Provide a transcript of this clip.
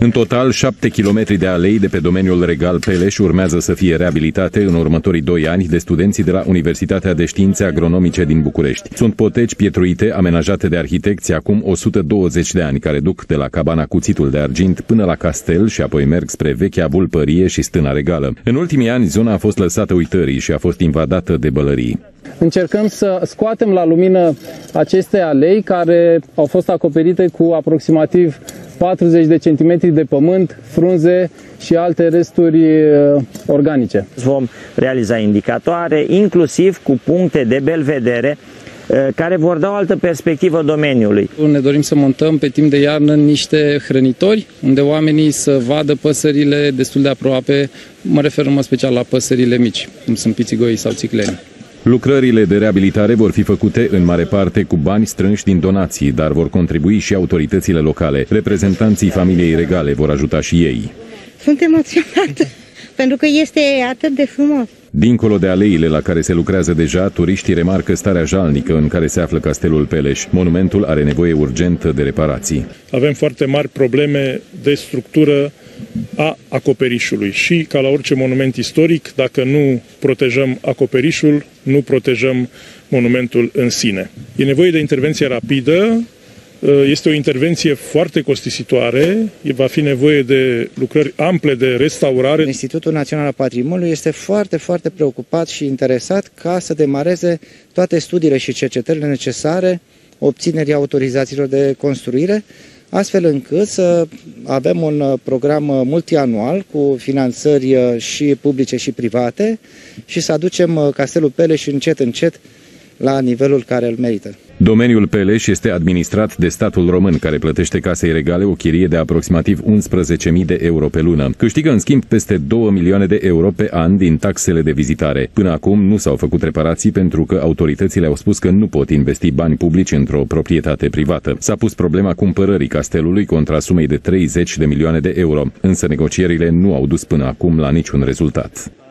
În total, 7 kilometri de alei de pe domeniul Regal Peleș urmează să fie reabilitate în următorii 2 ani de studenții de la Universitatea de Științe Agronomice din București. Sunt poteci pietruite amenajate de arhitecți acum 120 de ani, care duc de la cabana Cuțitul de Argint până la castel și apoi merg spre vechea vulpărie și stâna regală. În ultimii ani, zona a fost lăsată uitării și a fost invadată de bălării. Încercăm să scoatem la lumină aceste alei care au fost acoperite cu aproximativ 40 de centimetri de pământ, frunze și alte resturi organice. Vom realiza indicatoare, inclusiv cu puncte de belvedere, care vor da o altă perspectivă domeniului. Ne dorim să montăm pe timp de iarnă niște hrănitori, unde oamenii să vadă păsările destul de aproape, mă refer în mod special la păsările mici, cum sunt pițigoii sau țiclenii. Lucrările de reabilitare vor fi făcute în mare parte cu bani strânși din donații, dar vor contribui și autoritățile locale. Reprezentanții familiei regale vor ajuta și ei. Sunt emoționată, pentru că este atât de frumos. Dincolo de aleile la care se lucrează deja, turiștii remarcă starea jalnică în care se află Castelul Peleș. Monumentul are nevoie urgentă de reparații. Avem foarte mari probleme de structură a acoperișului și, ca la orice monument istoric, dacă nu protejăm acoperișul, nu protejăm monumentul în sine. E nevoie de intervenție rapidă, este o intervenție foarte costisitoare, va fi nevoie de lucrări ample de restaurare. Institutul Național al Patrimoniului este foarte preocupat și interesat ca să demareze toate studiile și cercetările necesare obținerii autorizațiilor de construire, astfel încât să avem un program multianual cu finanțări și publice și private și să aducem Castelul Peleș încet la nivelul care îl merită. Domeniul Peleș este administrat de statul român, care plătește Casei Regale o chirie de aproximativ 11.000 de euro pe lună. Câștigă în schimb peste 2 milioane de euro pe an din taxele de vizitare. Până acum nu s-au făcut reparații pentru că autoritățile au spus că nu pot investi bani publici într-o proprietate privată. S-a pus problema cumpărării castelului contra sumei de 30 de milioane de euro, însă negocierile nu au dus până acum la niciun rezultat.